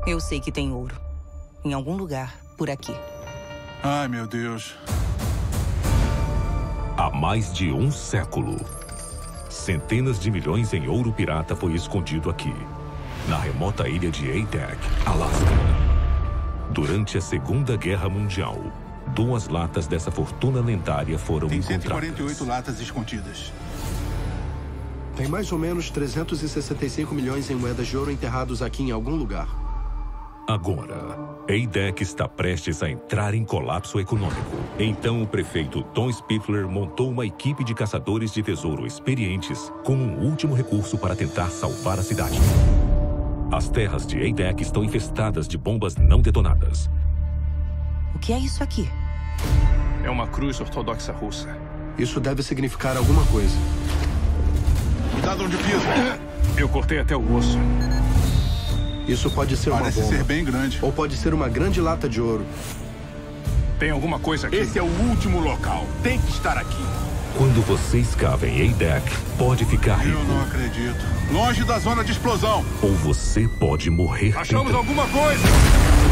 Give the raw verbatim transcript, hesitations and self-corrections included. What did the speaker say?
Eu sei que tem ouro. Em algum lugar, por aqui. Ai, meu Deus. Há mais de um século, centenas de milhões em ouro pirata foi escondido aqui, na remota ilha de Adak, Alasca. Durante a Segunda Guerra Mundial, duas latas dessa fortuna lendária foram Tem encontradas. cento e quarenta e oito latas escondidas. Tem mais ou menos trezentos e sessenta e cinco milhões em moedas de ouro enterrados aqui em algum lugar. Agora, Adak está prestes a entrar em colapso econômico. Então o prefeito Tom Spiffler montou uma equipe de caçadores de tesouro experientes como um último recurso para tentar salvar a cidade. As terras de Adak estão infestadas de bombas não detonadas. O que é isso aqui? É uma cruz ortodoxa russa. Isso deve significar alguma coisa. Cuidado onde pisa. Eu cortei até o osso. Isso pode ser uma Parece bomba. ser bem grande. Ou pode ser uma grande lata de ouro. Tem alguma coisa aqui? Esse é o último local. Tem que estar aqui. Quando você escava em Adak, pode ficar rico. Eu não acredito. Longe da zona de explosão. Ou você pode morrer. Achamos tentando. alguma coisa!